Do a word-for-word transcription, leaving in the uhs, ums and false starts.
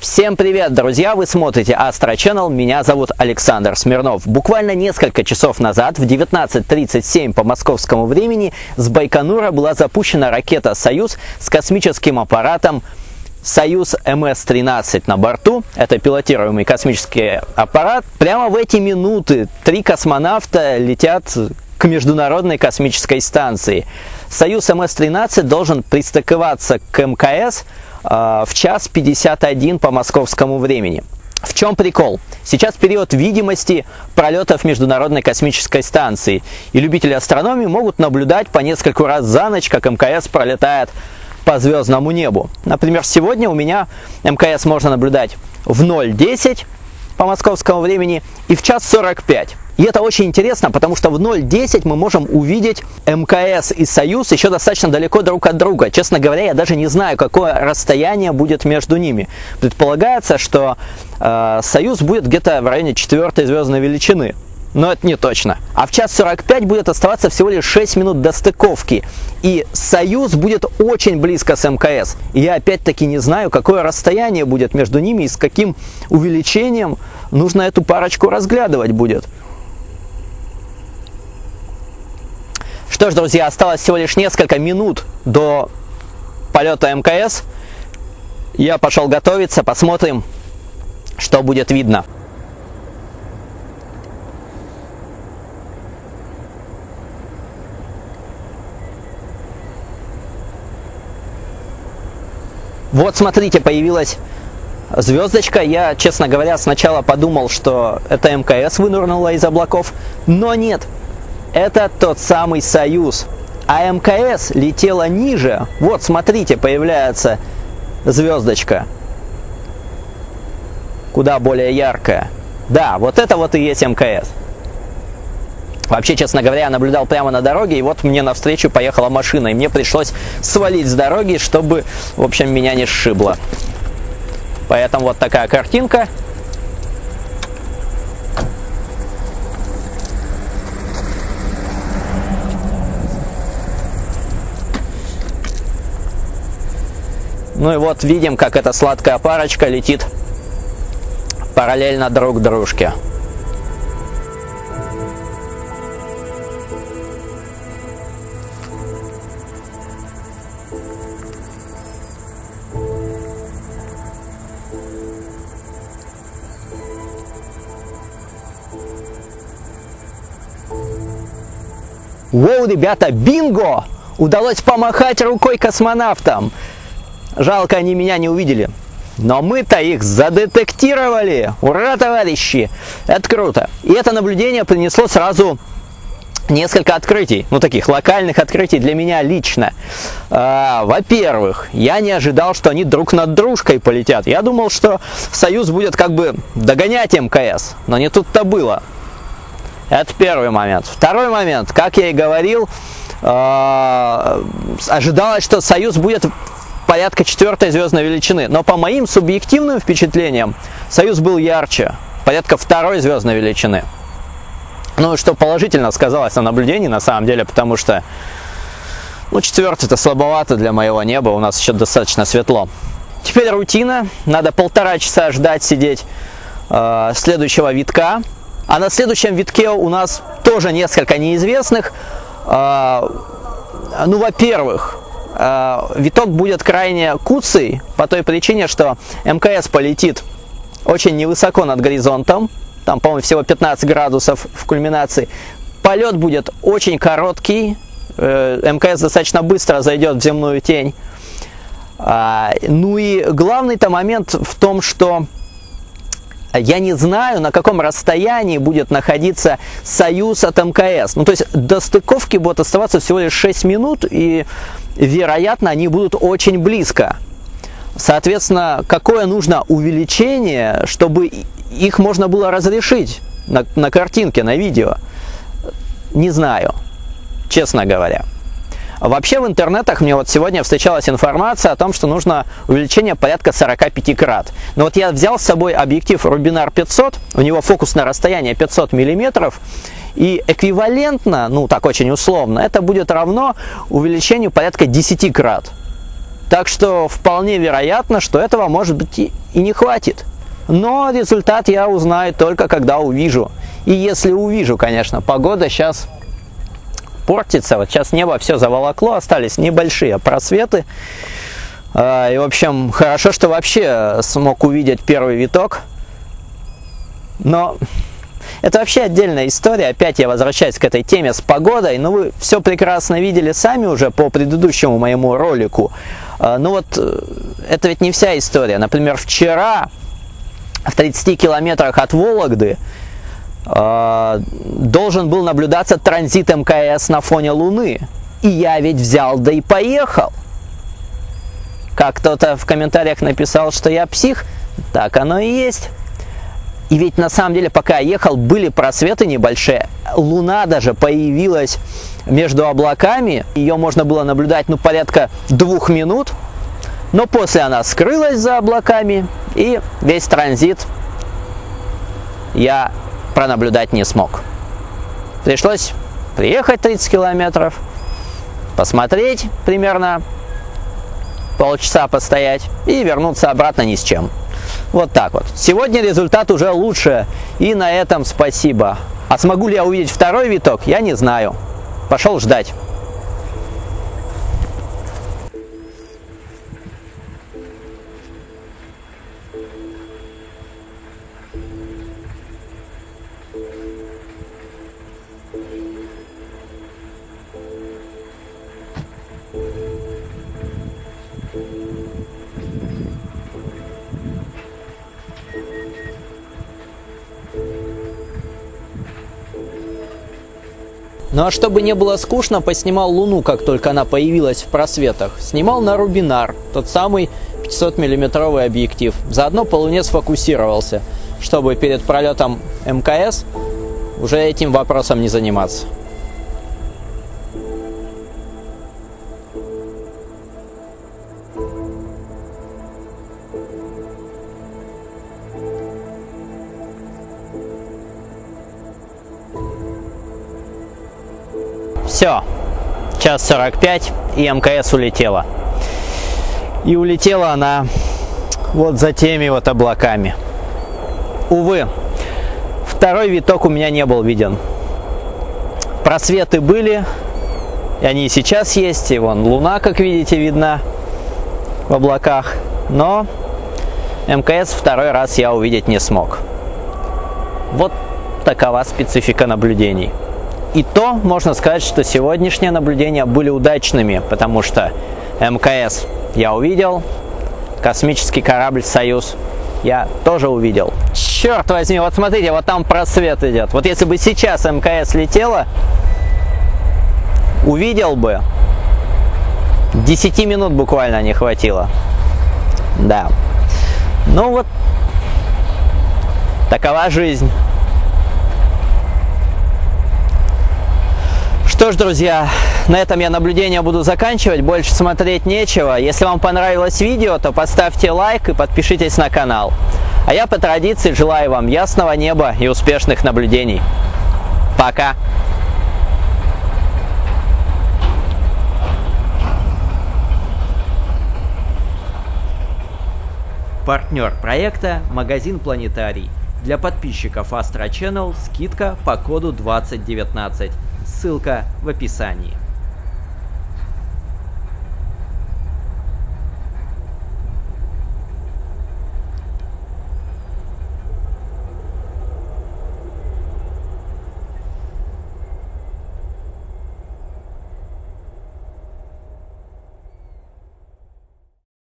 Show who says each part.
Speaker 1: Всем привет, друзья! Вы смотрите Астро Channel, меня зовут Александр Смирнов. Буквально несколько часов назад, в девятнадцать тридцать семь по московскому времени, с Байконура была запущена ракета «Союз» с космическим аппаратом «Союз эм эс тринадцать» на борту. Это пилотируемый космический аппарат. Прямо в эти минуты три космонавта летят к Международной космической станции. «Союз эм эс тринадцать» должен пристыковаться к эм ка эс в час пятьдесят один по московскому времени. В чем прикол? Сейчас период видимости пролетов Международной космической станции, и любители астрономии могут наблюдать по нескольку раз за ночь, как эм ка эс пролетает по звездному небу. Например, сегодня у меня эм ка эс можно наблюдать в ноль десять по московскому времени и в час сорок пять. И это очень интересно, потому что в ноль десять мы можем увидеть эм ка эс и «Союз» еще достаточно далеко друг от друга. Честно говоря, я даже не знаю, какое расстояние будет между ними. Предполагается, что э, «Союз» будет где-то в районе четвертой звездной величины. Но это не точно. А в час сорок пять будет оставаться всего лишь шесть минут до стыковки. И «Союз» будет очень близко с эм ка эс. И я опять-таки не знаю, какое расстояние будет между ними и с каким увеличением нужно эту парочку разглядывать будет. Что ж, друзья, осталось всего лишь несколько минут до полета эм ка эс. Я пошел готовиться, посмотрим, что будет видно. Вот, смотрите, появилась звездочка. Я, честно говоря, сначала подумал, что это эм ка эс вынырнула из облаков, но нет. Это тот самый «Союз». А эм ка эс летела ниже. Вот, смотрите, появляется звездочка. Куда более яркая. Да, вот это вот и есть эм ка эс. Вообще, честно говоря, я наблюдал прямо на дороге, и вот мне навстречу поехала машина. И мне пришлось свалить с дороги, чтобы, в общем, меня не сшибло. Поэтому вот такая картинка. Ну и вот видим, как эта сладкая парочка летит параллельно друг дружке. Воу, ребята, бинго! Удалось помахать рукой космонавтам. Жалко, они меня не увидели. Но мы-то их задетектировали. Ура, товарищи! Это круто. И это наблюдение принесло сразу несколько открытий. Ну, таких локальных открытий для меня лично. А, во-первых, я не ожидал, что они друг над дружкой полетят. Я думал, что «Союз» будет как бы догонять эм ка эс. Но не тут-то было. Это первый момент. Второй момент. Как я и говорил, а, ожидалось, что «Союз» будет порядка четвертой звездной величины. Но по моим субъективным впечатлениям, «Союз» был ярче, порядка второй звездной величины. Ну, что положительно сказалось на наблюдении, на самом деле, потому что, ну, четвертый-то слабовато для моего неба, у нас еще достаточно светло. Теперь рутина, надо полтора часа ждать, сидеть э, следующего витка. А на следующем витке у нас тоже несколько неизвестных. Э, ну, во-первых, виток будет крайне куцый по той причине, что эм ка эс полетит очень невысоко над горизонтом. Там, по-моему, всего пятнадцать градусов в кульминации. Полет будет очень короткий. эм ка эс достаточно быстро зайдет в земную тень. Ну и главный-то момент в том, что я не знаю, на каком расстоянии будет находиться «Союз» от эм ка эс. Ну, то есть до стыковки будет оставаться всего лишь шесть минут, и, вероятно, они будут очень близко. Соответственно, какое нужно увеличение, чтобы их можно было разрешить на, на картинке, на видео? Не знаю, честно говоря. Вообще в интернетах мне вот сегодня встречалась информация о том, что нужно увеличение порядка сорока пяти крат. Но вот я взял с собой объектив Рубинар пятьсот, у него фокусное расстояние пятьсот миллиметров, и эквивалентно, ну так очень условно, это будет равно увеличению порядка десяти крат. Так что вполне вероятно, что этого может быть и, и не хватит. Но результат я узнаю только когда увижу. И если увижу, конечно, погода сейчас портится. Вот сейчас небо все заволокло, остались небольшие просветы. И, в общем, хорошо, что вообще смог увидеть первый виток. Но это вообще отдельная история. Опять я возвращаюсь к этой теме с погодой. Ну, вы все прекрасно видели сами уже по предыдущему моему ролику. Ну вот, это ведь не вся история. Например, вчера в тридцати километрах от Вологды э, должен был наблюдаться транзит эм ка эс на фоне Луны. И я ведь взял, да и поехал. Как кто-то в комментариях написал, что я псих. Так оно и есть. И ведь на самом деле, пока я ехал, были просветы небольшие. Луна даже появилась между облаками. Ее можно было наблюдать, ну, порядка двух минут. Но после она скрылась за облаками. И весь транзит я пронаблюдать не смог. Пришлось приехать тридцать километров, посмотреть примерно полчаса постоять и вернуться обратно ни с чем. Вот так вот. Сегодня результат уже лучше, и на этом спасибо. А смогу ли я увидеть второй виток, я не знаю. Пошел ждать. Ну а чтобы не было скучно, поснимал Луну, как только она появилась в просветах. Снимал на Рубинар, тот самый пятисотмиллиметровый объектив. Заодно по Луне сфокусировался, чтобы перед пролетом эм ка эс уже этим вопросом не заниматься. Все, час сорок пять, и эм ка эс улетела. И улетела она вот за теми вот облаками. Увы, второй виток у меня не был виден. Просветы были, и они и сейчас есть, и вон Луна, как видите, видна в облаках. Но эм ка эс второй раз я увидеть не смог. Вот такова специфика наблюдений. И то можно сказать, что сегодняшние наблюдения были удачными, потому что эм ка эс я увидел, космический корабль «Союз» я тоже увидел. Черт возьми, вот смотрите, вот там просвет идет. Вот если бы сейчас эм ка эс летела, увидел бы, десяти минут буквально не хватило. Да. Ну вот, такова жизнь. Что ж, друзья, на этом я наблюдение буду заканчивать, больше смотреть нечего. Если вам понравилось видео, то поставьте лайк и подпишитесь на канал. А я по традиции желаю вам ясного неба и успешных наблюдений. Пока! Партнер проекта – магазин «Планетарий». Для подписчиков Astro Channel скидка по коду двадцать девятнадцать. Ссылка в описании.